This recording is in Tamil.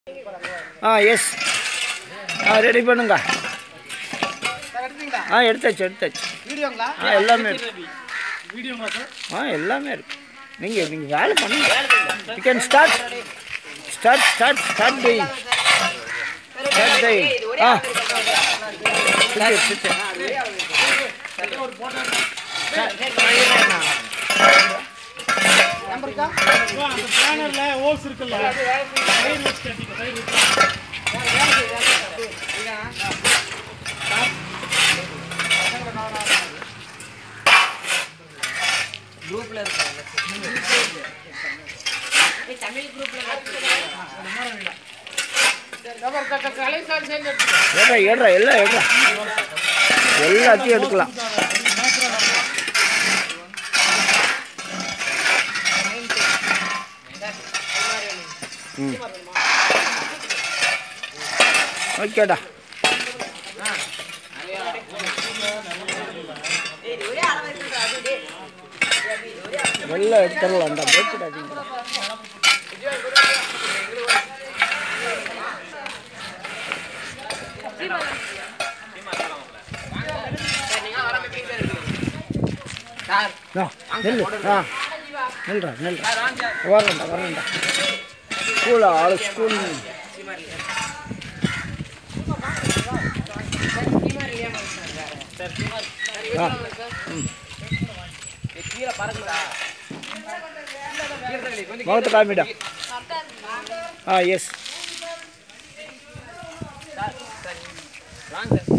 எஸ் ரெடி பண்ணுங்க. எடுத்தாச்சு. எல்லாமே எல்லாமே இருக்கு. நீங்கள் வேலை பண்ணுங்க. You can start doing. Sit. பேனர்ல ஹோல்ஸ் இருக்குல்ல சைடு வச்சு கட்டிங்க. குரூப்ல இருக்காங்க. தமிழ் குரூப்ல எல்லாத்தையும் எடுக்கலாம். ஓகேடா. எல்லாம் எடுத்துடலாம்டா, போட்டுடாதீங்க. வரேன்டா. ஸ்கூல் முகத்தை காமிடா. எஸ்